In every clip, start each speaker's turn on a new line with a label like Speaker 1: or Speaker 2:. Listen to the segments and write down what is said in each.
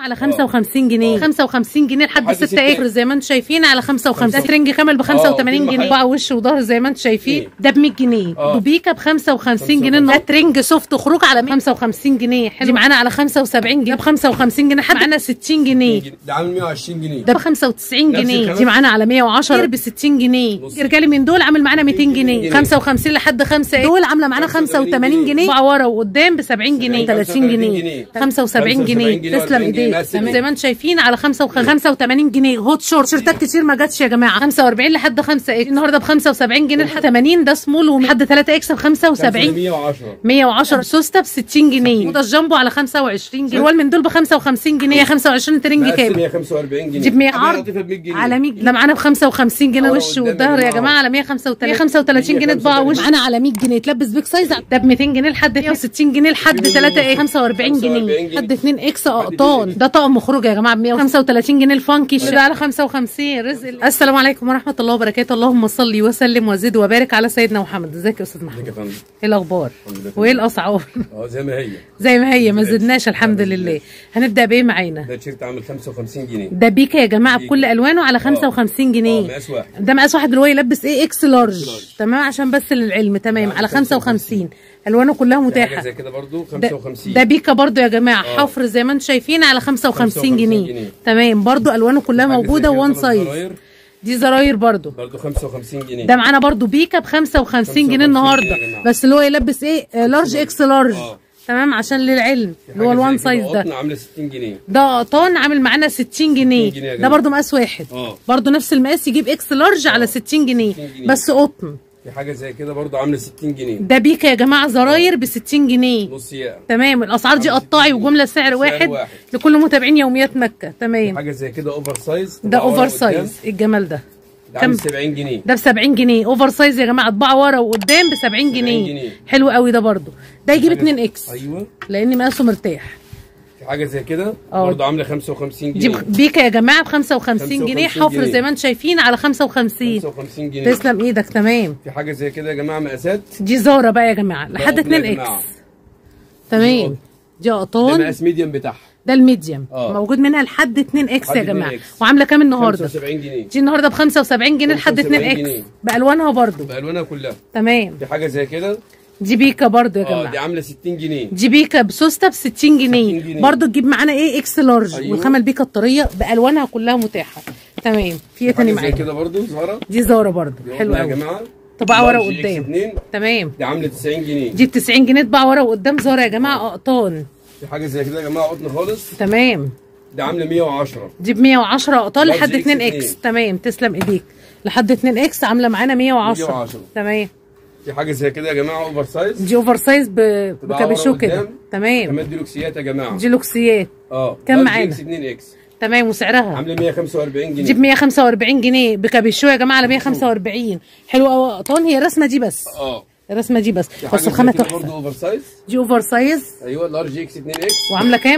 Speaker 1: على 55 جنيه 55 جنيه لحد 6 اكر زي ما انتم شايفين على 55. ده ترنج كامل ب 85 جنيه بقى وش وظهر زي ما انتم شايفين ده ب 100 جنيه. دوبيكا ب 55 جنيه. ده ترنج سوفت خروج على 55 جنيه. دي معانا على 75 جنيه ب 55 جنيه لحد معانا 60 جنيه.
Speaker 2: ده عامل 120 جنيه.
Speaker 1: ده ب 95 جنيه. دي معانا على 110 ب 60 جنيه. رجالي من دول عامل معانا 200 جنيه. 55 لحد 5 دول عامله معانا 85 جنيه. ورا وقدام ب 70 جنيه 30 جنيه 75 جنيه. تسلم ايديك. زي ما انتم شايفين على 85 جنيه. هوت شورت شيرتات كتير ما جاتش يا جماعه. 45 لحد 5 اكس النهارده ب 75 جنيه لحد 80. ده سمول ولحد 3 اكس ب 75 110. سوسته ب 60 جنيه. وده الجامبو على 25 جنيه. الوال من دول ب 55 جنيه 25 ترنج كام
Speaker 2: 145 جنيه.
Speaker 1: جيب 100 عرض على 100 جنيه. ده معانا ب 55 جنيه وش والظهر يا جماعه على 135 جنيه. طباعه وش معانا على 100 جنيه. تلبس بيك سايز ده ب 200 جنيه لحد 160 جنيه لحد 3 اكس 45 جنيه لحد 2 اكس اقطان. ده طقم خروج يا جماعه ب 135 جنيه الفانكي. ده على 55. رزق. السلام عليكم ورحمه الله وبركاته. اللهم صل وسلم وزد وبارك على سيدنا محمد. ازيك يا استاذ محمد؟ ايه الاخبار وايه الاسعار؟ زي ما هي ما زدناش الحمد لله. هنبدا بايه معانا؟
Speaker 2: ده تيشيرت عامل 55 جنيه.
Speaker 1: ده بيكا يا جماعه بكل الوانه على 55 جنيه.
Speaker 2: مقاس واحد.
Speaker 1: ده مقاس واحد اللي هو يلبس ايه اكس لارج. تمام عشان بس للعلم. تمام على 55 الوانه كلها متاحه.
Speaker 2: حاجه زي كده برضو 55.
Speaker 1: ده بيكا برضو يا جماعه. حفر زي ما انتم شايفين على 55 جنيه. تمام برضو الوانه كلها موجوده وان سايز. دي زراير برضو
Speaker 2: 55 جنيه.
Speaker 1: ده معانا برضو بيكا ب 55 جنيه النهارده بس اللي هو يلبس ايه لارج اكس لارج. تمام عشان للعلم اللي هو الوان سايز. ده
Speaker 2: قطن عامله 60 جنيه.
Speaker 1: ده قطن عامل معانا 60 جنيه. ده برضو مقاس واحد. برضو نفس المقاس يجيب اكس لارج على 60 جنيه بس قطن.
Speaker 2: في حاجه زي كده برضو عامله 60 جنيه.
Speaker 1: ده بيكا يا جماعه زراير ب 60 جنيه
Speaker 2: نص ياقه.
Speaker 1: تمام. الاسعار دي قطاعي وجمله سعر واحد لكل متابعين يوميات مكه. تمام.
Speaker 2: حاجه زي كده اوفر سايز.
Speaker 1: ده اوفر سايز. ايه الجمال ده؟
Speaker 2: ده عامل 70 جنيه.
Speaker 1: ده ب 70 جنيه اوفر سايز يا جماعه. طباعه ورا وقدام ب 70 جنيه. حلو قوي ده برضو. ده يجيب 2 اكس.
Speaker 2: ايوه
Speaker 1: لان مقاسه مرتاح.
Speaker 2: في حاجه زي كده برضو عامله 55 جنيه.
Speaker 1: دي بيكا يا جماعه ب 55 جنيه. حفر زي ما انتم شايفين على 55
Speaker 2: جنيه.
Speaker 1: تسلم ايدك. تمام.
Speaker 2: في حاجه زي كده يا جماعه مقاسات.
Speaker 1: دي زاره بقى يا جماعه لحد 2 اكس. تمام. دي قطان.
Speaker 2: ده مقاس ميديم بتاعها.
Speaker 1: ده الميديم. موجود منها لحد 2 اكس يا جماعه. وعامله كام النهارده؟
Speaker 2: 75 جنيه.
Speaker 1: دي النهارده ب 75 جنيه لحد 2 اكس بالوانها برضو.
Speaker 2: بالوانها كلها.
Speaker 1: تمام.
Speaker 2: في حاجه زي كده.
Speaker 1: دي بيكا برضو يا جماعه.
Speaker 2: دي عامله 60 جنيه.
Speaker 1: دي بيكا بسوسته ب 60 جنيه برضو. تجيب معانا ايه اكس لارج. والخامه البيكا الطريه بالوانها كلها متاحه. تمام. في ايه تاني معانا؟
Speaker 2: زي كده برضو زهره.
Speaker 1: دي زهره برضو حلوه قوي يا جماعه. طباعه ورا وقدام. تمام.
Speaker 2: دي عامله 90 جنيه.
Speaker 1: دي ب 90 جنيه. طباعه ورا وقدام زهره يا جماعه قطان.
Speaker 2: في حاجه زي كده يا جماعه قطن خالص.
Speaker 1: تمام.
Speaker 2: دي عامله 110.
Speaker 1: دي ب 110 قطان لحد 2 اكس. تمام. تسلم ايديك. لحد 2 اكس عامله معانا 110. تمام.
Speaker 2: في حاجه زي كده يا جماعه اوفر سايز.
Speaker 1: دي اوفر سايز بكابيشو كده. تمام.
Speaker 2: كمان دي لوكسيات يا جماعه.
Speaker 1: دي لوكسيات. كام معانا؟
Speaker 2: 2 اكس.
Speaker 1: تمام. وسعرها
Speaker 2: عامله 145 جنيه.
Speaker 1: دي ب 145 جنيه بكابيشو يا جماعه على 145. حلوه قوي قطان. هي الرسمه دي بس. الرسمه دي بس الخامه تحفه.
Speaker 2: برضه اوفر سايز.
Speaker 1: دي اوفر سايز.
Speaker 2: ايوه لارج اكس 2 اكس.
Speaker 1: وعامله كام؟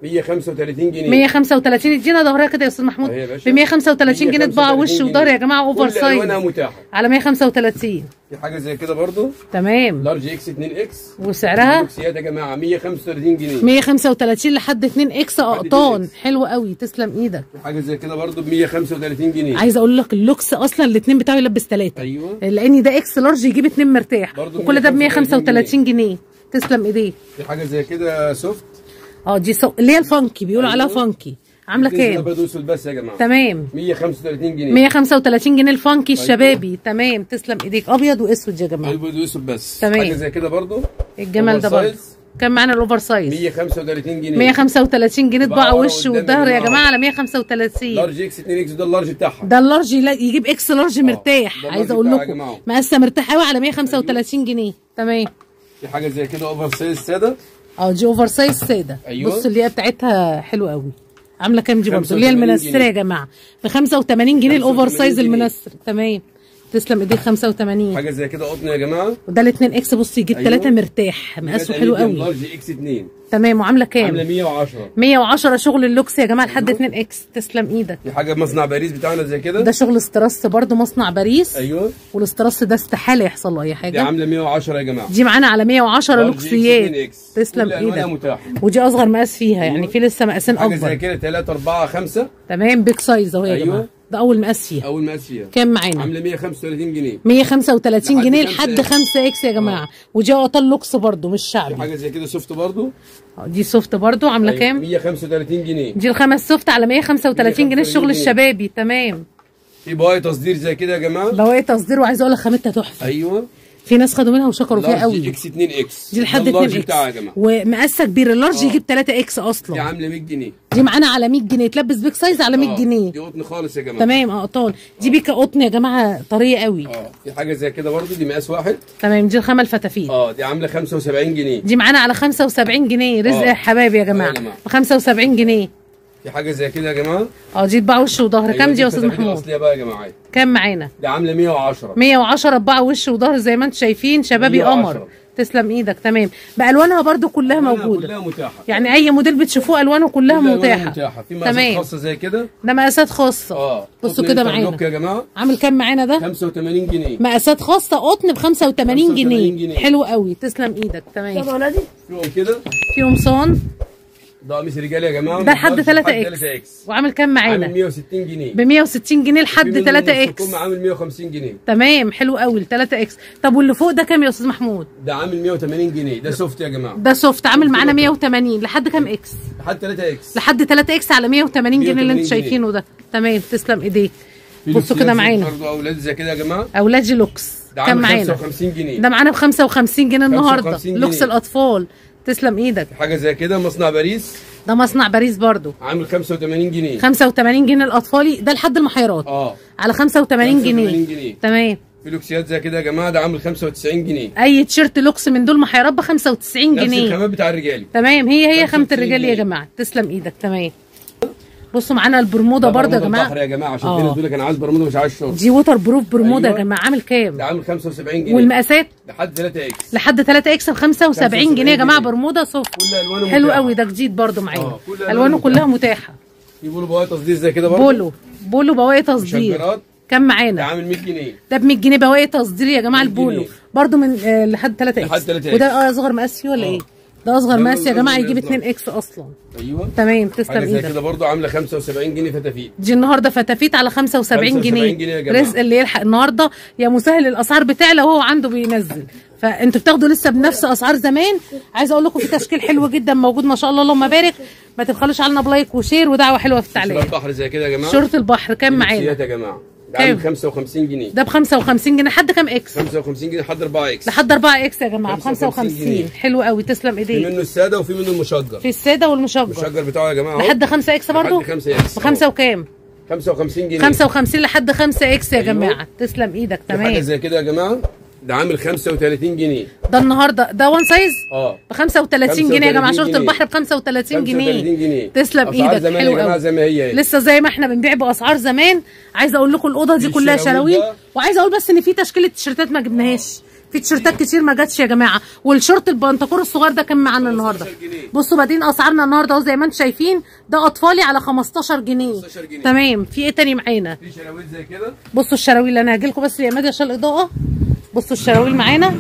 Speaker 2: 135 جنيه.
Speaker 1: 135. ادينا ظهرها كده يا استاذ محمود. ب 135 جنيه. طباعه وش وظهر يا جماعه اوفر سايز.
Speaker 2: الوانها متاحه
Speaker 1: على 135.
Speaker 2: في حاجه زي كده برضو.
Speaker 1: تمام.
Speaker 2: لارج اكس 2 اكس.
Speaker 1: وسعرها
Speaker 2: بوكسيات يا جماعه 135 جنيه.
Speaker 1: 135 لحد 2 اكس قطان. حلو قوي. تسلم ايدك.
Speaker 2: في حاجه زي كده برضو ب 135 جنيه.
Speaker 1: عايزه اقول لك اللوكس اصلا الاثنين بتاعه يلبس 3.
Speaker 2: ايوه.
Speaker 1: لان ده اكس لارج يجيب 2 مرتاح. وكل ده ب 135 جنيه. تسلم ايديك.
Speaker 2: في حاجه زي كده سوفت.
Speaker 1: دي اللي هي الفانكي بيقولوا عليها فانكي. عامله كام؟
Speaker 2: ابيض واسود بس يا جماعه.
Speaker 1: تمام.
Speaker 2: 135 جنيه.
Speaker 1: 135 جنيه الفانكي الشبابي. تمام. تسلم ايديك. ابيض واسود يا جماعه.
Speaker 2: ابيض واسود بس.
Speaker 1: تمام.
Speaker 2: حاجه زي كده برضو.
Speaker 1: الجمال ده برضو. كام معانا الاوفر سايز؟
Speaker 2: 135 جنيه.
Speaker 1: 135 جنيه. طباعه وش والظهر يا جماعه على 135.
Speaker 2: لارج اكس 2 اكس. ده اللارج بتاعها.
Speaker 1: ده اللارج يجيب اكس لارج مرتاح. عايزه اقول لكم مقاسه مرتاح قوي على 135 جنيه. تمام.
Speaker 2: في حاجه زي كده اوفر سايز ساده.
Speaker 1: دي اوفر سايز ساده.
Speaker 2: أيوة.
Speaker 1: بص اللي هي بتاعتها حلوه قوي. عامله كام دي برضه؟ اللي هي المنسره يا جماعه ب 85 جنيه الاوفر سايز المنسر. تمام. تسلم ايديك 85.
Speaker 2: حاجه زي كده قطن يا جماعه.
Speaker 1: وده ال 2 اكس بص يجيب 3 مرتاح مقاسه حلو قوي.
Speaker 2: لارج اكس 2
Speaker 1: تمام. وعامله كام؟
Speaker 2: عامله 110.
Speaker 1: 110 شغل اللوكس يا جماعه لحد 2 اكس. تسلم ايدك.
Speaker 2: دي حاجه مصنع باريس بتاعنا زي كده.
Speaker 1: ده شغل استراس برده مصنع باريس.
Speaker 2: ايوه.
Speaker 1: والاستراس ده استحاله يحصل له اي حاجه.
Speaker 2: دي عامله 110 يا جماعه.
Speaker 1: دي معانا على 110 لوكسيات. تسلم ايدك. ودي اصغر مقاس فيها يعني في لسه مقاسين اكبر.
Speaker 2: حاجه زي كده 3 4 5.
Speaker 1: تمام. بيج سايز اهو يا جماعه. ده اول مقاس فيها.
Speaker 2: اول مقاس فيها.
Speaker 1: كام معانا؟
Speaker 2: عامله 135 جنيه.
Speaker 1: 135 جنيه لحد 5 اكس يا جماعه. ودي قطن لوكس برده مش شعبي.
Speaker 2: حاجه زي كده سوفت برده.
Speaker 1: دي سوفت برده عامله كام؟
Speaker 2: 135 جنيه.
Speaker 1: دي الخمس سوفت على 135 جنيه الشغل الشبابي. تمام.
Speaker 2: في بواقي تصدير زي كده يا جماعه.
Speaker 1: بواقي تصدير وعايزه اقول لك خامتها تحفه.
Speaker 2: ايوه.
Speaker 1: في ناس خدوا منها وشكروا فيها قوي.
Speaker 2: دي اكس 2 اكس.
Speaker 1: دي لحد 2 اكس
Speaker 2: بتاعها يا جماعه.
Speaker 1: ومقاسها كبير. اللارج يجيب 3 اكس اصلا.
Speaker 2: دي عامله 100 جنيه.
Speaker 1: دي معانا على 100 جنيه تلبس بيك سايز على 100 جنيه.
Speaker 2: دي قطن خالص يا جماعه.
Speaker 1: تمام. قطان. دي بيكا قطن يا جماعه طريه قوي.
Speaker 2: في حاجه زي كده برده دي مقاس واحد.
Speaker 1: تمام. دي الخامه الفتافيت.
Speaker 2: دي عامله 75 جنيه.
Speaker 1: دي معانا على 75 جنيه. رزق يا حبايبي يا جماعه ب 75 جنيه.
Speaker 2: في حاجه زي كده يا جماعه.
Speaker 1: دي طباعه وش وظهر. كام دي يا استاذ محمود؟
Speaker 2: الاصليه بقى يا جماعه.
Speaker 1: كام معانا؟
Speaker 2: دي عامله 110.
Speaker 1: 110 طباعه وش وظهر زي ما انتم شايفين شبابي قمر. تسلم ايدك. تمام. بالوانها برده كلها موجوده.
Speaker 2: كلها متاحه.
Speaker 1: يعني اي موديل بتشوفوه الوانه كلها متاحه.
Speaker 2: في مقاسات خاصه زي كده.
Speaker 1: ده مقاسات خاصه. بصوا كده معانا
Speaker 2: يا جماعه.
Speaker 1: عامل كام معانا ده؟
Speaker 2: 85 جنيه.
Speaker 1: مقاسات خاصه قطن ب 85 جنيه. حلو قوي. تسلم ايدك. تمام.
Speaker 2: طب ولادي فيهم كده.
Speaker 1: فيهم صون.
Speaker 2: ده قميص رجالي يا جماعه.
Speaker 1: ده لحد 3 اكس. وعامل كام معانا؟
Speaker 2: عامل 160 جنيه.
Speaker 1: ب 160 جنيه لحد 3 اكس.
Speaker 2: عامل 150 جنيه.
Speaker 1: تمام. حلو قوي ال 3 اكس. طب واللي فوق ده كام يا استاذ محمود؟
Speaker 2: ده عامل 180 جنيه. ده سوفت يا جماعه.
Speaker 1: ده سوفت عامل معانا 180 لحد كام اكس؟
Speaker 2: لحد 3 اكس.
Speaker 1: لحد 3 اكس على 180 جنيه اللي انتم شايفينه ده. تمام. تسلم ايديك. بصوا كده معانا
Speaker 2: برضه اولاد زي كده يا جماعه.
Speaker 1: اولادي لوكس. كام معانا؟
Speaker 2: 55 جنيه.
Speaker 1: ده معانا ب 55 جنيه النهارده. لوكس الاطفال. تسلم ايدك.
Speaker 2: حاجه زي كده مصنع باريس.
Speaker 1: ده مصنع باريس برضو.
Speaker 2: عامل 85 جنيه.
Speaker 1: 85 جنيه الاطفالي. ده لحد المحيرات. على 85 جنيه. تمام.
Speaker 2: في لوكسيات زي كده يا جماعه. ده عامل 95 جنيه.
Speaker 1: اي تيشيرت لوكس من دول محيرات ب 95 جنيه.
Speaker 2: نفس الخامات بتاع الرجالي.
Speaker 1: تمام. هي خامه الرجالي يا جماعه. تسلم ايدك. تمام. بصوا معانا البرمودا برضه يا جماعه.
Speaker 2: البحر يا جماعه عشان في ناس بتقول لك انا عايز برمودا مش عايز شورت.
Speaker 1: دي ووتر بروف برمودا يا جماعه. عامل كام؟
Speaker 2: ده عامل 75 جنيه.
Speaker 1: والمقاسات
Speaker 2: لحد 3 اكس.
Speaker 1: لحد 3 اكس ب 75 جنيه يا جماعه. برمودا صوف.
Speaker 2: كل الوانه
Speaker 1: حلو قوي. ده جديد برضه معانا. الوانه كلها متاحه.
Speaker 2: في بولو بواقي تصدير زي كده برضه.
Speaker 1: بولو بواقي تصدير. كام معانا؟
Speaker 2: ده عامل 100 جنيه.
Speaker 1: ده ب 100 جنيه بواقي تصدير يا جماعه. البولو برضه من لحد 3 اكس.
Speaker 2: لحد 3 اكس.
Speaker 1: وده اصغر مقاس فيه ولا ايه؟ ده اصغر مقاس يا جماعه يجيب 2 اكس اصلا.
Speaker 2: ايوه.
Speaker 1: تمام. تسلم ايدك.
Speaker 2: زي كده برضه عامله 75 جنيه فتافيت.
Speaker 1: دي النهارده فتافيت على 75 جنيه. رزق اللي يلحق النهارده يا مسهل. الاسعار بتعلى وهو عنده بينزل. فانتوا بتاخدوا لسه بنفس اسعار زمان. عايزه اقول لكم في تشكيل حلو جدا موجود ما شاء الله اللهم بارك. ما تبخلوش علينا بلايك وشير ودعوه حلوه في التعليق.
Speaker 2: شورت البحر زي كده يا جماعه.
Speaker 1: شورت البحر كام معانا؟
Speaker 2: يا جماعه. ده عامل 55 جنيه.
Speaker 1: ده ب 55 جنيه لحد كام اكس؟
Speaker 2: 55 جنيه لحد 4 اكس.
Speaker 1: لحد 4 اكس يا جماعه ب 55. حلو قوي. تسلم ايديك.
Speaker 2: في منه الساده وفي منه المشجر.
Speaker 1: في الساده والمشجر.
Speaker 2: المشجر بتاعه يا جماعه
Speaker 1: لحد 5 اكس برضه.
Speaker 2: لحد 5 اكس.
Speaker 1: ب5 وكام؟
Speaker 2: 55 جنيه.
Speaker 1: 55 لحد 5 اكس يا جماعه. تسلم ايدك. تمام.
Speaker 2: حاجه زي كده يا جماعه. ده عامل 35 جنيه.
Speaker 1: ده النهارده ده وان سايز ب 35 جنيه يا جماعه. شورت البحر ب 35 جنيه. تسلم ايدك. حلو قوي.
Speaker 2: زي ما هي
Speaker 1: لسه زي ما احنا بنبيع باسعار زمان. عايزه اقول لكم الاوضه دي كلها شراويل. وعايزه اقول بس ان في تشكيله تيشيرتات ما جبناهاش. في تيشيرتات كتير ما جاتش يا جماعه. والشورت البنطلون الصغير ده كان معانا النهارده. بصوا بادئين اسعارنا النهارده اهو زي ما انتم شايفين. ده اطفالي على 15 جنيه. تمام. في ايه تاني معانا؟
Speaker 2: في شراويل زي كده.
Speaker 1: بصوا الشراويل. انا هاجي لكم بس يا مادي عشان الاضاءه. بصوا الشراويل معانا.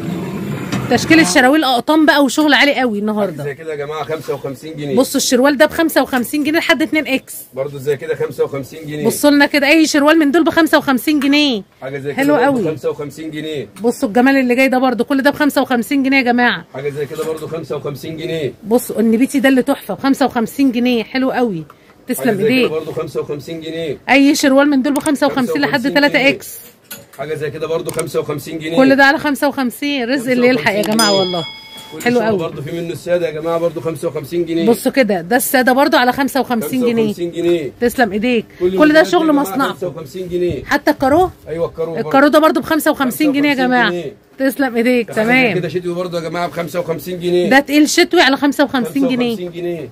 Speaker 1: تشكيل الشراويل اقطام بقى وشغل عالي قوي النهارده.
Speaker 2: زي كده يا جماعه 55 جنيه.
Speaker 1: بصوا الشروال ده ب 55 جنيه لحد 2 اكس.
Speaker 2: برضه زي كده 55 جنيه.
Speaker 1: بصوا لنا كده اي شروال من دول ب 55 جنيه.
Speaker 2: حاجه زي كده
Speaker 1: حلو قوي.
Speaker 2: 55 جنيه.
Speaker 1: بصوا الجمال اللي جاي ده برضه كل ده ب 55 جنيه يا جماعه.
Speaker 2: حاجه زي كده برضه 55 جنيه.
Speaker 1: بصوا النبيتي ده اللي تحفه ب 55 جنيه. حلو قوي. تسلم ايديك.
Speaker 2: برضه 55 جنيه.
Speaker 1: اي شروال من دول ب 55 لحد 3 اكس.
Speaker 2: حاجه زي كده برضه 55 جنيه.
Speaker 1: كل ده على 55. رزق اللي يلحق يا جماعه والله. حلو قوي.
Speaker 2: برضه في منه الساده يا جماعه برضه 55 جنيه.
Speaker 1: بصوا كده ده الساده برضه على 55 جنيه.
Speaker 2: 55 جنيه.
Speaker 1: تسلم ايديك. كل ده شغل مصنعكم.
Speaker 2: 55 جنيه.
Speaker 1: حتى الكارو.
Speaker 2: ايوه
Speaker 1: الكارو ده برضه ب 55 جنيه يا جماعه. تسلم ايديك. تمام.
Speaker 2: كده شتوي برضه يا جماعه ب 55 جنيه.
Speaker 1: ده تقيل شتوي على 55 جنيه.
Speaker 2: 55 جنيه.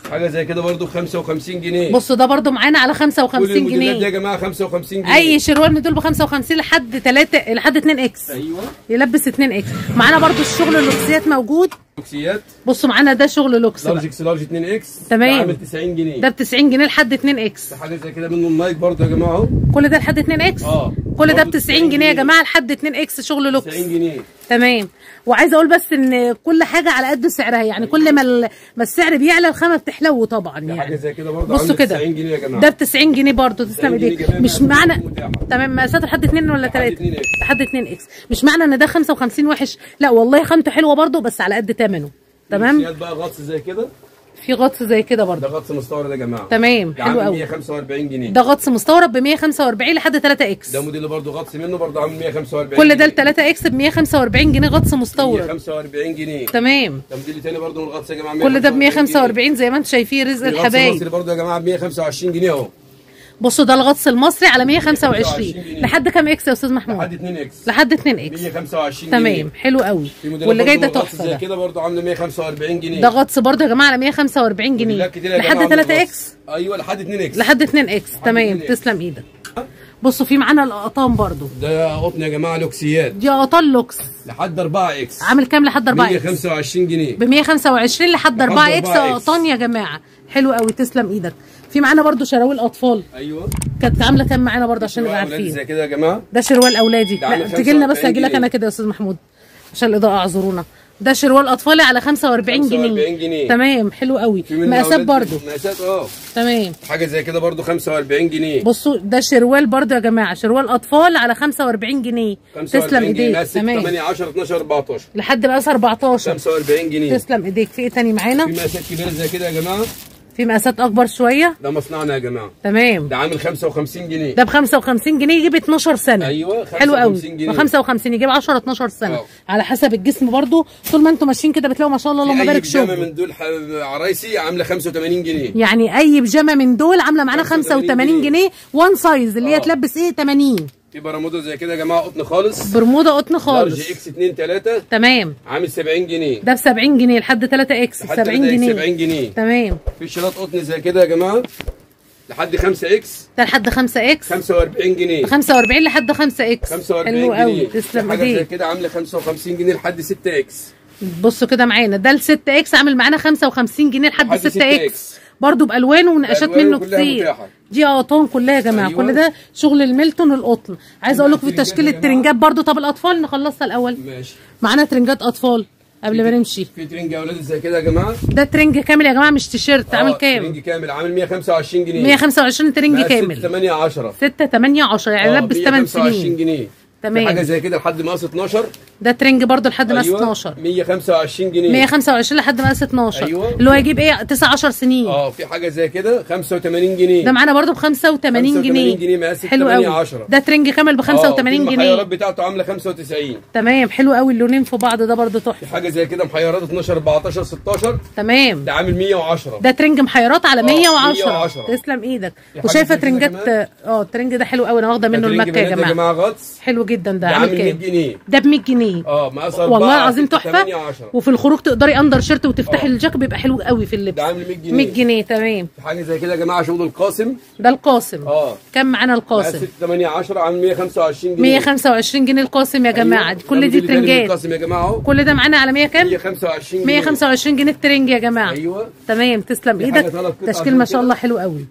Speaker 2: حاجه زي كده برضو ب 55 جنيه.
Speaker 1: بصوا ده برضو معانا على 55
Speaker 2: كل الموديلات
Speaker 1: جنيه
Speaker 2: دي يا جماعه 55 جنيه.
Speaker 1: اي شروال من دول ب 55 لحد 3 لحد 2 اكس.
Speaker 2: ايوه
Speaker 1: يلبس 2 اكس. معانا برضو الشغل اللوكسيات موجود.
Speaker 2: لوكسيات
Speaker 1: بصوا معانا ده شغل لوكس
Speaker 2: لارج اكس لارج 2 اكس
Speaker 1: تمام.
Speaker 2: عامل 90 جنيه.
Speaker 1: ده ب 90 جنيه لحد 2 اكس.
Speaker 2: حاجه زي كده منه النايك برضو يا جماعه اهو.
Speaker 1: كل ده لحد 2 اكس. كل ده ب 90 جنيه يا جماعه لحد 2 اكس شغل لوكس
Speaker 2: 90 جنيه
Speaker 1: تمام. وعايزه اقول بس ان كل حاجه على قد سعرها، يعني كل ما السعر بيعلى الخامه بتحلو طبعا يعني.
Speaker 2: حاجه زي كده برضه
Speaker 1: بصوا كده
Speaker 2: 90 جنيه يا جماعه.
Speaker 1: ده ب 90 جنيه برضه. تسلم ايديك. مش معنى تمام مقاساته لحد 2 ولا 3 لحد 2 اكس. مش معنى ان ده 55 وحش، لا والله خامته حلوه برضه بس على قد ثمنه. تمام.
Speaker 2: بقى غطس زي كده،
Speaker 1: في غطس زي كده برضه.
Speaker 2: ده غطس مستورد يا جماعه.
Speaker 1: تمام حلو قوي.
Speaker 2: 145 جنيه.
Speaker 1: ده غطس مستورد ب 145 لحد 3 اكس.
Speaker 2: ده موديل برضه غطس منه برضه عامل 145.
Speaker 1: كل ده ل 3 اكس ب 145 جنيه غطس مستورد.
Speaker 2: 145 جنيه
Speaker 1: تمام.
Speaker 2: ده موديل تاني برضه من الغطس يا جماعه.
Speaker 1: كل ده ب 145 زي ما انتم شايفين. رزق الحبايب.
Speaker 2: الغطس المصري برضه يا جماعه ب 125 جنيه اهو.
Speaker 1: بصوا ده الغطس المصري على 125 لحد كام اكس يا استاذ محمود؟
Speaker 2: لحد 2 اكس.
Speaker 1: لحد 2 اكس
Speaker 2: 125 جنيه.
Speaker 1: تمام حلو قوي. واللي جاي ده تحفه.
Speaker 2: زي كده برضه عامله 145 جنيه.
Speaker 1: ده غطس برضه يا جماعه على 145 جنيه لحد 3 اكس.
Speaker 2: ايوه لحد 2 اكس.
Speaker 1: لحد 2 اكس تمام. تسلم ايدك. بصوا في معانا القطان برضه.
Speaker 2: ده قطن يا جماعه لوكسيات.
Speaker 1: دي قطان لوكس
Speaker 2: لحد 4 اكس.
Speaker 1: عامل كام لحد 4 اكس؟
Speaker 2: 125 جنيه.
Speaker 1: ب 125 لحد 4 اكس قطان يا جماعه. حلو قوي تسلم ايدك. في معانا برضو شراويل اطفال.
Speaker 2: ايوه
Speaker 1: كانت عامله كام معانا برضو عشان نبقى عارفين.
Speaker 2: زي كده يا جماعه.
Speaker 1: ده شروال اولادي. لا تيجي لنا بس هاجي لك انا كده يا استاذ محمود عشان الاضاءه اعذرونا. ده شروال اطفالي على 45 جنيه. تمام حلو قوي. مقاسات برضو.
Speaker 2: مقاسات
Speaker 1: تمام.
Speaker 2: حاجه زي كده برضو 45 جنيه.
Speaker 1: بصوا ده شروال برضو يا جماعه. شروال اطفال على 45 جنيه. تسلم ايديك.
Speaker 2: تمام. 8 10 12 14
Speaker 1: لحد مقاس 14
Speaker 2: 45 جنيه.
Speaker 1: تسلم ايديك. في ايه تاني معانا؟
Speaker 2: في مقاسات كبيره زي كده يا جماعه.
Speaker 1: في مقاسات اكبر شويه.
Speaker 2: ده مصنعنا يا جماعه.
Speaker 1: تمام.
Speaker 2: ده عامل 55 جنيه.
Speaker 1: ده ب 55 جنيه يجيب 12 سنه.
Speaker 2: ايوه
Speaker 1: حلو قوي. ب 55 يجيب 10 12 سنه على حسب الجسم برضو. طول ما انتم ماشيين كده بتلاقوا ما شاء الله اللهم بارك شغل.
Speaker 2: اي بيجامه من دول عرايسي عامله 85 جنيه.
Speaker 1: يعني اي بيجامه من دول عامله معانا 85 جنيه وان سايز اللي هي تلبس ايه 80.
Speaker 2: في برمودا زي كده يا جماعه قطن خالص.
Speaker 1: برمودا قطن خالص.
Speaker 2: لارج اكس 2 3
Speaker 1: تمام.
Speaker 2: عامل 70 جنيه.
Speaker 1: ده ب 70 جنيه لحد 3 اكس 70 جنيه.
Speaker 2: 70 جنيه
Speaker 1: تمام.
Speaker 2: في شراط قطن زي كده يا جماعه لحد 5 اكس.
Speaker 1: ده لحد 5 اكس
Speaker 2: 45 جنيه.
Speaker 1: 45 لحد 5 اكس
Speaker 2: 45
Speaker 1: حلو قوي.
Speaker 2: جنيه.
Speaker 1: تسلم
Speaker 2: حاجه زي
Speaker 1: ايديك.
Speaker 2: كده عامله 55 جنيه لحد 6 اكس.
Speaker 1: بصوا كده معانا ده ال 6 اكس عامل معانا 55 جنيه لحد 6 اكس برضه بالوانه ونقاشات منه كتير. دي قطان كلها يا جماعه. أيوة. كل ده شغل الميلتون القطن. عايزه اقول لكم في تشكيل الترنجات برضه. طب الاطفال نخلصها الاول.
Speaker 2: ماشي.
Speaker 1: معانا ترنجات اطفال قبل ما نمشي.
Speaker 2: في ترنج اولاد زي كده يا جماعه.
Speaker 1: ده ترنج كامل يا جماعه مش تيشيرت. عامل كام؟
Speaker 2: ترنج كامل عامل 125 جنيه.
Speaker 1: 125 ترنج كامل.
Speaker 2: 6 8 10
Speaker 1: 6 8 10 يعني لبس 8 سنين.
Speaker 2: 125 جنيه.
Speaker 1: تمام.
Speaker 2: حاجه زي كده لحد مقاس 12.
Speaker 1: ده ترنج برضه لحد مقاس 12.
Speaker 2: 125 جنيه.
Speaker 1: 125 لحد مقاس 12.
Speaker 2: أيوة.
Speaker 1: اللي هو هيجيب ايه 9 10 سنين.
Speaker 2: في حاجه زي كده 85 جنيه.
Speaker 1: ده معانا برضه ب 85 جنيه.
Speaker 2: مقاس
Speaker 1: حلو قوي.
Speaker 2: 10.
Speaker 1: ده ترنج كامل ب 85 جنيه.
Speaker 2: المحيرات بتاعته عامله 95.
Speaker 1: تمام حلو قوي. اللونين في بعض ده برضه تحفه.
Speaker 2: حاجه زي كده محيرات 12 14 16.
Speaker 1: تمام.
Speaker 2: ده عامل 110.
Speaker 1: ده ترنج محيرات على 110.
Speaker 2: 110.
Speaker 1: تسلم ايدك. وشايفه ترنجات الترنج ده حلو قوي. انا واخده منه المكه يا جماعه.
Speaker 2: يا جماعه غطس
Speaker 1: حلو جدا. ده
Speaker 2: عامل
Speaker 1: 100
Speaker 2: جنيه.
Speaker 1: ده ب 100 جنيه.
Speaker 2: مقاس 4
Speaker 1: والله العظيم تحفه.
Speaker 2: 18.
Speaker 1: وفي الخروج تقدري اندر شيرت وتفتحي الجاك بيبقى حلو قوي في اللبس.
Speaker 2: ده عامل 100 جنيه.
Speaker 1: 100 جنيه تمام.
Speaker 2: حاجه زي كده يا جماعه شغل القاسم.
Speaker 1: ده القاسم. كام معانا القاسم؟
Speaker 2: 6 8 10 عامل 125 جنيه.
Speaker 1: 125 جنيه القاسم يا جماعه. كل دي ترنجات.
Speaker 2: القاسم يا جماعه اهو.
Speaker 1: كل ده معانا على 100 كام؟
Speaker 2: 125 جنيه.
Speaker 1: 125 جنيه الترنج يا جماعه.
Speaker 2: ايوه
Speaker 1: تمام. تسلم ايدك. تشكيل ما شاء الله حلو قوي.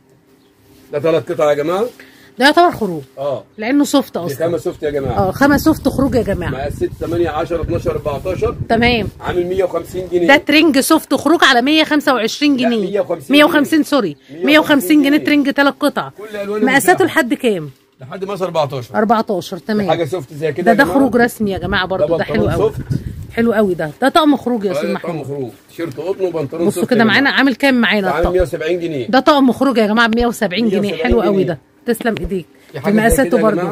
Speaker 2: ده 3 قطع يا جماعه.
Speaker 1: ده يعتبر خروج. لانه سوفت اصلا.
Speaker 2: خامه سوفت يا جماعه.
Speaker 1: خامه سوفت خروج يا جماعه.
Speaker 2: مقاس 6 8 10 12 14.
Speaker 1: تمام.
Speaker 2: عامل 150 جنيه.
Speaker 1: ده ترنج سوفت خروج على 125 جنيه. 150 سوري 150 جنيه ترنج 3 قطع. مقاساته لحد كام؟
Speaker 2: لحد مقاس 14.
Speaker 1: 14 تمام.
Speaker 2: حاجه سوفت زي كده.
Speaker 1: ده خروج رسمي يا جماعه برضه. ده حلو قوي. حلو قوي. ده طقم خروج يا استاذ محمود.
Speaker 2: طقم خروج تيشيرت قطن وبنطلون.
Speaker 1: بصوا كده معانا عامل كام معانا
Speaker 2: عامل 170 جنيه.
Speaker 1: ده طقم خروج يا جماعه ب 170 جنيه. حلو قوي ده. تسلم ايديك. مقاساته برضه.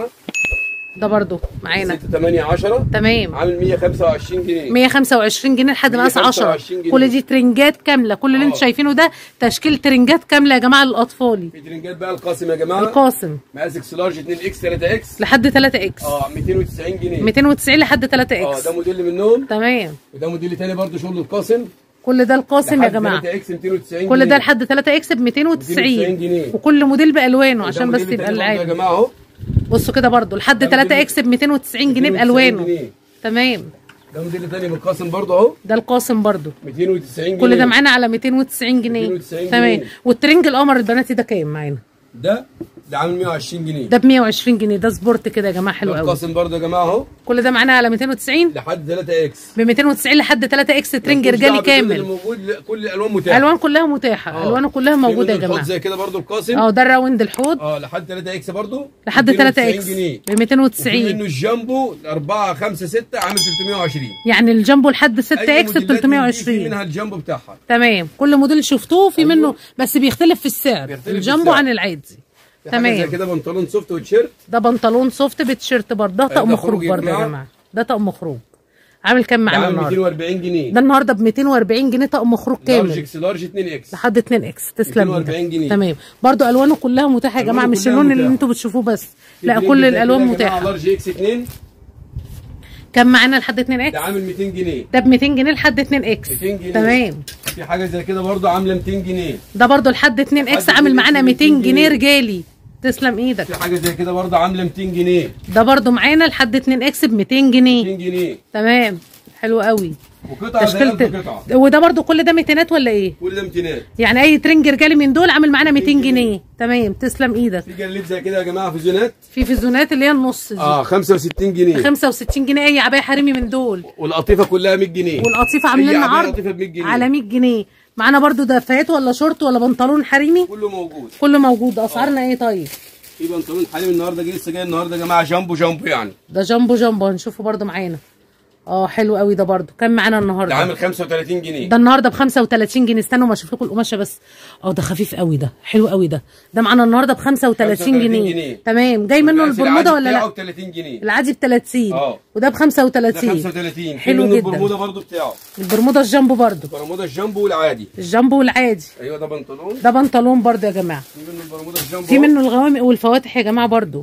Speaker 1: ده برضه معانا
Speaker 2: 6 8 10
Speaker 1: تمام.
Speaker 2: عامل 125 جنيه.
Speaker 1: 125 جنيه لحد مقاس 10. كل دي ترنجات كامله. كل اللي انتم شايفينه ده تشكيل ترنجات كامله يا جماعه للاطفال.
Speaker 2: في ترنجات بقى القاسم يا جماعه.
Speaker 1: القاسم
Speaker 2: مقاس اكس لارج 2 اكس 3 اكس
Speaker 1: لحد 3 اكس
Speaker 2: 290 جنيه.
Speaker 1: 290 لحد 3 اكس.
Speaker 2: ده موديل منهم.
Speaker 1: تمام.
Speaker 2: وده موديل تاني برضه شغل القاسم.
Speaker 1: كل ده القاسم يا جماعه،
Speaker 2: 3 اكس 290
Speaker 1: كل ده لحد 3 اكس ب 290
Speaker 2: جنيه،
Speaker 1: وكل موديل بالوانه عشان بس يبقى
Speaker 2: يا
Speaker 1: العادي.
Speaker 2: جماعه اهو
Speaker 1: بصوا كده برضو لحد 3 اكس ب 290 جنيه بالوانه. تمام.
Speaker 2: ده موديل تاني بالقاسم برضو اهو،
Speaker 1: ده القاسم برضو
Speaker 2: 290 جنيه،
Speaker 1: كل ده معانا على 290 جنيه. تمام. والترنج القمر البناتي ده كام معانا؟
Speaker 2: ده عامل 120 جنيه،
Speaker 1: ده ب 120 جنيه، ده سبورت كده يا جماعه حلو قوي.
Speaker 2: القاسم برضو يا جماعه اهو،
Speaker 1: كل ده معانا على 290
Speaker 2: لحد 3 اكس
Speaker 1: ب 290 لحد 3 اكس ترنج رجالي كامل.
Speaker 2: موجود كل الالوان متاحه،
Speaker 1: الوان كلها متاحه، الوانه كلها موجوده يا جماعه.
Speaker 2: زي كده برضو القاسم
Speaker 1: ده الراوند الحوض
Speaker 2: لحد 3 اكس برضو
Speaker 1: لحد 3 اكس ب 290.
Speaker 2: منه الجامبو 4 5 6 عامل 320،
Speaker 1: يعني الجامبو لحد 6 اكس ب 320
Speaker 2: منها الجامبو بتاعها.
Speaker 1: تمام. كل موديل شفتوه في منه بس بيختلف في السعر الجامبو عن العادي. تمام.
Speaker 2: زي كده بنطلون سوفت وتيشيرت،
Speaker 1: ده بنطلون سوفت بتيشيرت برضه، ده طقم خروج برضه يا جماعه، ده طقم خروج. عامل كام معانا النهارده؟
Speaker 2: 240 جنيه،
Speaker 1: ده النهارده ب 240 جنيه طقم خروج كامل،
Speaker 2: لارج اكس لارج 2 اكس
Speaker 1: لحد 2 اكس. تسلم
Speaker 2: 240 جنيه.
Speaker 1: تمام. برضه الوانه كلها متاحه يا جماعه، مش اللون اللي انتوا بتشوفوه بس، لا كل الالوان متاحه.
Speaker 2: لارج اكس 2
Speaker 1: كام معانا لحد 2 اكس؟
Speaker 2: ده عامل 200 جنيه،
Speaker 1: ده ب 200 جنيه لحد 2 اكس
Speaker 2: 200 جنيه.
Speaker 1: تمام.
Speaker 2: في حاجه زي كده برضه عامله 200 جنيه،
Speaker 1: ده برضه لحد 2 اكس عامل معانا 200 جنيه رجالي. تسلم ايدك.
Speaker 2: في حاجه زي كده برضه عامله 200 جنيه،
Speaker 1: ده برضه معانا لحد 2 اكس ب 200 جنيه
Speaker 2: 200 جنيه.
Speaker 1: تمام. حلو قوي.
Speaker 2: وقطعه زي قطعه،
Speaker 1: وده برضه كل ده 200 ولا ايه؟
Speaker 2: كل ده 200،
Speaker 1: يعني اي ترنج رجالي من دول عامل معانا 200 جنيه. تمام. تسلم ايدك.
Speaker 2: في جليد زي كده يا جماعه، في زونات،
Speaker 1: في زونات اللي هي النص دي
Speaker 2: 65 جنيه
Speaker 1: 65 جنيه اي عبايه حريمي من دول،
Speaker 2: والقطيفه كلها 100 جنيه،
Speaker 1: والقطيفه عاملين لنا عرض على 100 جنيه. معانا برضو دفايات ولا شورت ولا بنطلون حريمي،
Speaker 2: كله موجود،
Speaker 1: كله موجود. اسعارنا ايه طيب؟
Speaker 2: في بنطلون حريمي النهارده لسه جاي النهارده يا جماعه، جامبو يعني،
Speaker 1: ده جامبو هنشوفه برضو معانا. حلو قوي ده برضو. كام معانا النهارده؟
Speaker 2: ده عامل 35 جنيه،
Speaker 1: ده النهارده ب 35 جنيه. استنوا ما اشوف لكم القماشه بس. ده خفيف قوي، ده حلو قوي ده معانا النهارده ب 35 جنيه. تمام. جاي منه البرموده ولا لا؟
Speaker 2: ب 30 جنيه،
Speaker 1: العادي ب 30 وده ب 35.
Speaker 2: 35
Speaker 1: حلو جدا.
Speaker 2: البرموده برضو بتاعه،
Speaker 1: البرموده الجامبو برضو،
Speaker 2: البرموده الجامبو والعادي،
Speaker 1: الجامبو والعادي.
Speaker 2: ايوه ده
Speaker 1: بنطلون برضو يا جماعه.
Speaker 2: في منه البرموده الجامبو،
Speaker 1: في منه الغوامق والفواتح يا جماعه برضو.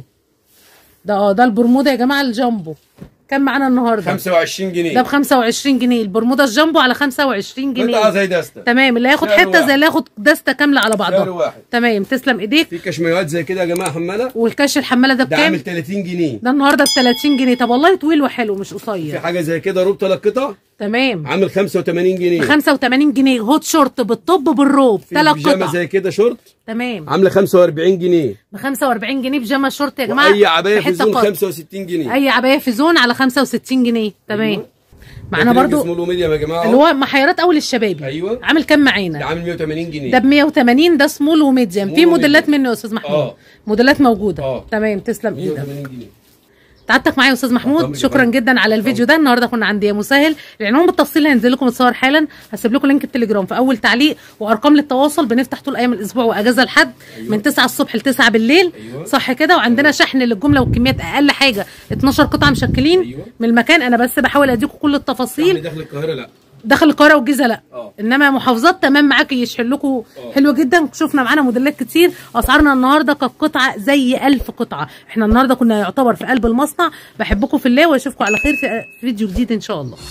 Speaker 1: ده البرموده يا جماعه الجامبو. كام معانا النهارده؟
Speaker 2: 25 جنيه،
Speaker 1: ده ب 25 جنيه البرموده الجامبو على 25 جنيه.
Speaker 2: قطعه زي دسته.
Speaker 1: تمام. اللي هياخد حته زي اللي هياخد دسته كامله على بعضها.
Speaker 2: سعر واحد.
Speaker 1: تمام. تسلم ايديك.
Speaker 2: في كشميات زي كده يا جماعه حماله،
Speaker 1: والكاش الحماله ده بكام؟
Speaker 2: ده عامل 30 جنيه،
Speaker 1: ده النهارده ب 30 جنيه. طب والله طويل وحلو مش قصير.
Speaker 2: في حاجه زي كده روب 3 قطع،
Speaker 1: تمام،
Speaker 2: عامل 85 جنيه،
Speaker 1: ب 85 جنيه هوت شورت بالطب بالروب 3 قطع.
Speaker 2: بيجامه زي كده شورت،
Speaker 1: تمام،
Speaker 2: عامله 45 جنيه،
Speaker 1: ب 45 جنيه بيجامه شورت يا جماعه.
Speaker 2: اي عبايه في زون 65 جنيه،
Speaker 1: اي عبايه في زون على 65 جنيه. تمام. معانا برضو
Speaker 2: سمول وميديم يا جماعه،
Speaker 1: اللي هو محيرات اول الشبابي.
Speaker 2: ايوه.
Speaker 1: عامل كام معانا؟
Speaker 2: ده عامل 180 جنيه،
Speaker 1: ده ب 180. ده سمول وميديم. في موديلات منه يا استاذ محمود. موديلات موجوده. تمام. تسلم ايدك.
Speaker 2: 180 جنيه.
Speaker 1: تعبتك معايا يا استاذ محمود، شكرا جدا على الفيديو ده. النهارده كنا عند يا مسهل. العنوان بالتفصيل هينزل لكم متصور حالا، هسيب لكم لينك التليجرام في اول تعليق، وارقام للتواصل. بنفتح طول ايام الاسبوع واجازه الحد من 9 الصبح ل 9 بالليل. صح كده. وعندنا شحن للجمله والكميات، اقل حاجه 12 قطعه مشكلين من المكان. انا بس بحاول اديكم كل التفاصيل.
Speaker 2: داخل القاهره لا،
Speaker 1: داخل القاهره والجيزه لا. انما محافظات تمام معاكي يشحن لكم. حلو جدا. شفنا معانا موديلات كتير. اسعارنا النهارده كقطعه زي 1000 قطعه. احنا النهارده كنا يعتبر في قلب المصنع. بحبكم في الله واشوفكم على خير في فيديو جديد ان شاء الله.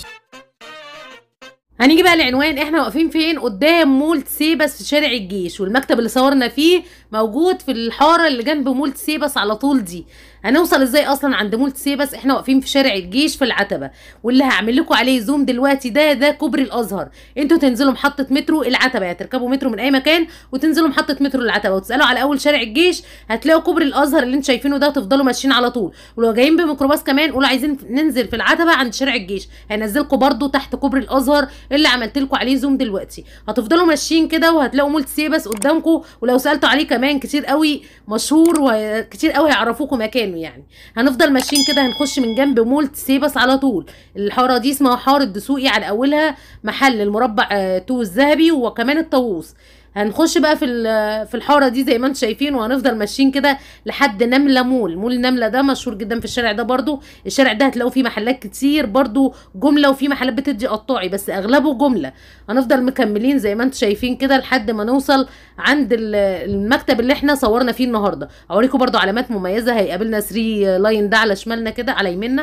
Speaker 1: هنيجي بقى العنوان. احنا واقفين فين؟ قدام مول سيبس في شارع الجيش، والمكتب اللي صورنا فيه موجود في الحاره اللي جنب مول سيبس على طول دي. هنوصل ازاي اصلا عند مول سيبس؟ احنا واقفين في شارع الجيش في العتبه، واللي هعمل لكم عليه زوم دلوقتي ده كوبري الازهر. انتوا تنزلوا محطه مترو العتبه، يعني تركبوا مترو من اي مكان وتنزلوا محطه مترو العتبه وتسالوا على اول شارع الجيش، هتلاقوا كوبري الازهر اللي انتوا شايفينه ده، تفضلوا ماشيين على طول. ولو جايين بميكروباص كمان قولوا عايزين ننزل في العتبه عند شارع الجيش، هينزلكم برده تحت كوبري الازهر اللي عملت لكم عليه زوم دلوقتي. هتفضلوا ماشيين كده وهتلاقوا مول سيبس قدامكم، ولو سالتوا عليه كمان كتير قوي مشهور وكتير قوي هيعرفوكم مكانه. يعني هنفضل ماشيين كده، هنخش من جنب مول سيبس على طول. الحاره دي اسمها حاره دسوقي، على اولها محل المربع تو الذهبي وكمان الطاووس. هنخش بقى في الحاره دي زي ما انتم شايفين، وهنفضل ماشيين كده لحد نمله مول نمله ده مشهور جدا في الشارع ده. برده الشارع ده هتلاقوا فيه محلات كتير برده جمله، وفي محلات بتدي قطاعي بس اغلبه جمله. هنفضل مكملين زي ما انتم شايفين كده لحد ما نوصل عند المكتب اللي احنا صورنا فيه النهارده. اوريكم برده علامات مميزه. هيقابلنا 3 لاين ده على شمالنا كده، على يميننا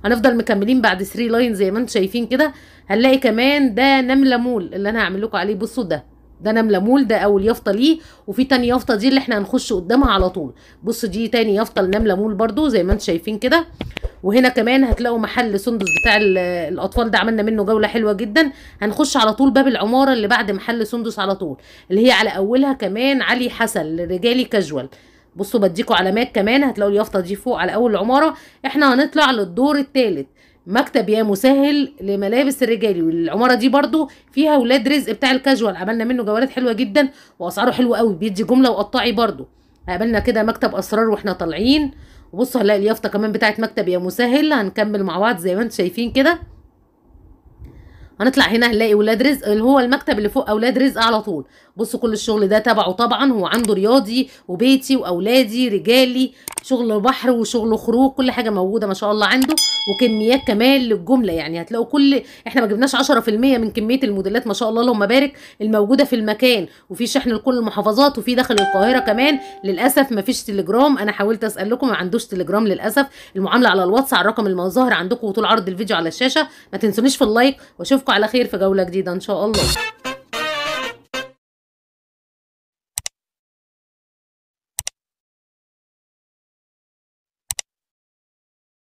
Speaker 1: هنفضل مكملين بعد 3 لاين زي ما انتم شايفين كده. هنلاقي كمان ده نمله مول اللي انا هعمل لكم عليه. بصوا ده نمله مول، ده اول يافطه ليه، وفي تاني يافطه دي اللي احنا هنخش قدامها على طول. بصوا دي تاني يافطه لنمله مول برضو زي ما انتم شايفين كده. وهنا كمان هتلاقوا محل سندس بتاع الاطفال، ده عملنا منه جوله حلوه جدا. هنخش على طول باب العماره اللي بعد محل سندس على طول، اللي هي على اولها كمان علي حسن رجالي كاجوال. بصوا بديكوا علامات كمان، هتلاقوا اليافطه دي فوق على اول العماره. احنا هنطلع للدور الثالث، مكتب يا مسهل لملابس الرجالي. والعماره دي برضو فيها ولاد رزق بتاع الكاجوال، عملنا منه جولات حلوه جدا واسعاره حلوه قوي، بيدي جمله وقطعي برضو. قابلنا كده مكتب اسرار واحنا طالعين. وبصوا هنلاقي اليافطه كمان بتاعت مكتب يا مسهل. هنكمل مع بعض زي ما انتم شايفين كده. هنطلع هنا هنلاقي ولاد رزق اللي هو المكتب اللي فوق اولاد رزق على طول. بصوا كل الشغل ده تبعه طبعا، هو عنده رياضي وبيتي واولادي رجالي، شغل بحر وشغل خروج، كل حاجه موجوده ما شاء الله عنده. وكميات كمان للجمله، يعني هتلاقوا احنا ما جبناش 10% من كميه الموديلات ما شاء الله اللهم بارك الموجوده في المكان. وفي شحن لكل المحافظات وفي داخل القاهره كمان. للاسف ما فيش تليجرام، انا حاولت اسال لكم ما عندوش تليجرام للاسف. المعامله على الواتس على الرقم المظاهر عندكم وطول عرض الفيديو على الشاشه. ما تنسونيش في اللايك، واشوفكم على خير في جوله جديده ان شاء الله.